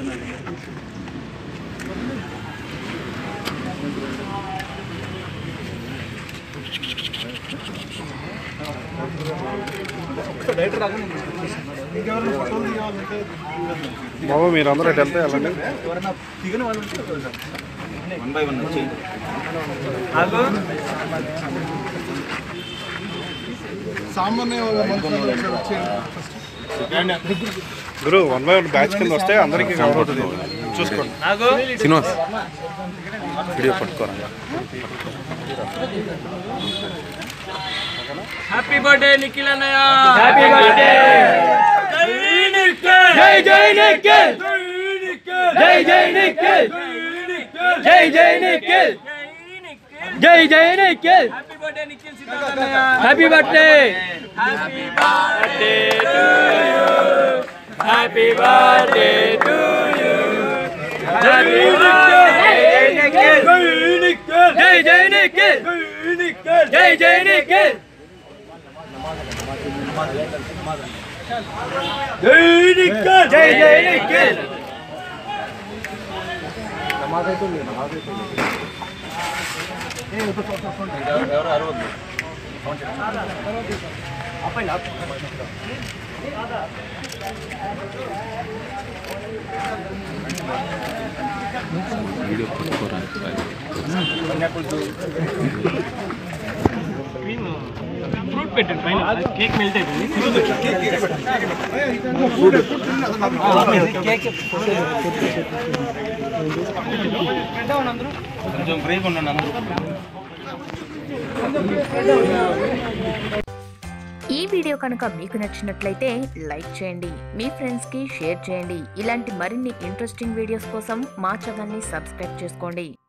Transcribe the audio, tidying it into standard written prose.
బాబు మీరు అందరూ ఎటు వెళ్తే వెళ్ళండి. గురు 1 by 1 బ్యాచ్ కింద వస్తే అందరికీ కవర్ అవుతుంది. చూసుకోండి. శ్రీనివాస్ వీడియో పట్టుకోరా. హ్యాపీ బర్త్డే నిఖిల్ అన్నయ్య. Happy birthday. జై జై నిఖిల్. జై జై నిఖిల్. జై జై నిఖిల్. జై జై నిఖిల్. హ్యాపీ బర్త్డే నిఖిల్ సిద్ధార్థ అన్నయ్య. Happy birthday. Happy birthday to you. Happy birthday to you. Happy birthday Nikhil. జై జై నిఖిల్. జై జై నిఖిల్. జై నిఖిల్. జై జై నిఖిల్. వీడియో పట్టుకోరా. ఫ్రూట్ పెట్టండి పైన. కేక్ మెల్ట్ అయిపోయింది. కొంచెం బ్రేక్ ఉండండి అందరూ. ఈ వీడియో కనుక మీకు నచ్చినట్లయితే లైక్ చేయండి, మీ ఫ్రెండ్స్కి షేర్ చేయండి. ఇలాంటి మరిన్ని ఇంట్రెస్టింగ్ వీడియోస్ కోసం మా ఛానల్ని సబ్స్క్రైబ్ చేసుకోండి.